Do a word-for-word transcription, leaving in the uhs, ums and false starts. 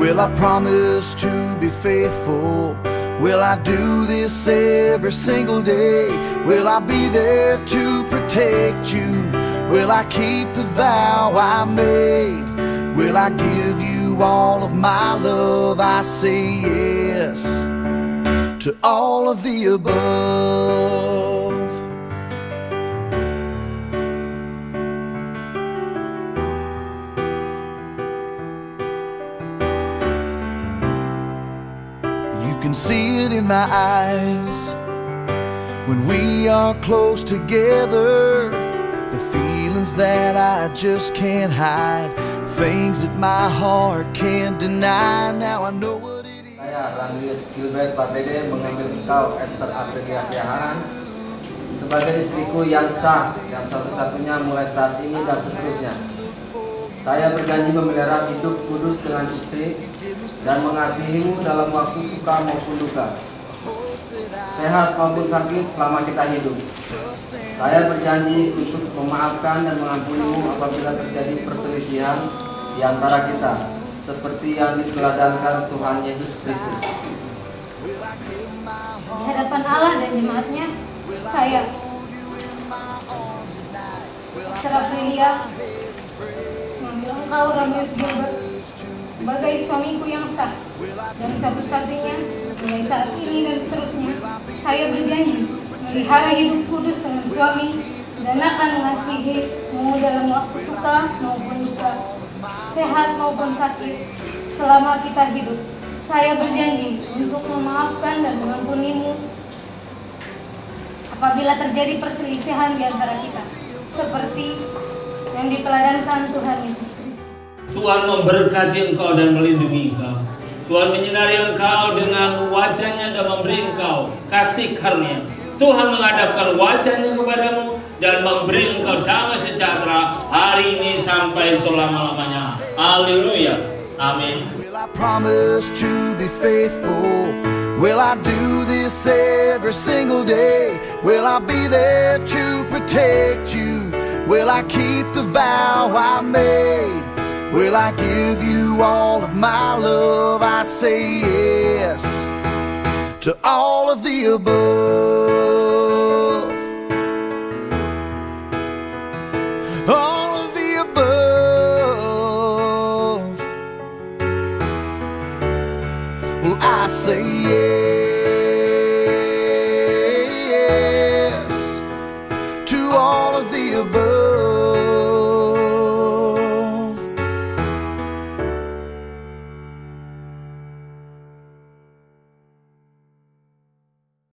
Will I promise to be faithful? Will I do this every single day? Will I be there to protect you? Will I keep the vow I made? Will I give you all of my love? I say yes to all of the above. You can see it in my eyes when we are close together. The feelings that I just can't hide, things that my heart can't deny. Now I know what it is. Saya Randy Gilbert Pardede mengambil engkau Esther Aprilia Siahaan sebagai istriku yang sah, yang satu-satunya mulai saat ini dan seterusnya. Saya berjanji memelihara hidup kudus dengan istri dan mengasihimu dalam waktu suka maupun duka, sehat maupun sakit selama kita hidup. Saya berjanji untuk memaafkan dan mengampunimu apabila terjadi perselisihan di antara kita, seperti yang diteladankan Tuhan Yesus Kristus. Di hadapan Allah dan jemaatnya, saya Esther Aprilia mengambil engkau Ramius Gilbert sebagai suamiku yang sah dan satu-satunya mulai saat ini dan seterusnya. Saya berjanji melihara hidup kudus dengan suami dan akan mengasihimu dalam waktu suka maupun duka, sehat maupun sakit selama kita hidup. Saya berjanji untuk memaafkan dan mengampunimu apabila terjadi perselisihan di antara kita, seperti yang diteladankan Tuhan Yesus Kristus. Tuhan memberkati engkau dan melindungi engkau. Tuhan menyinari engkau dengan wajahnya dan memberi engkau kasih karunia. Tuhan menghadapkan wajahnya kepadamu dan memberi engkau damai sejahtera hari ini sampai selama-lamanya. Haleluya. Amin. Will I promise to be faithful? Will I do this every single day? Will I be there to protect you? Will I keep the vow I made? Will I give you all of my love? I say yes to all of the above. All of the above. Well, I say yes.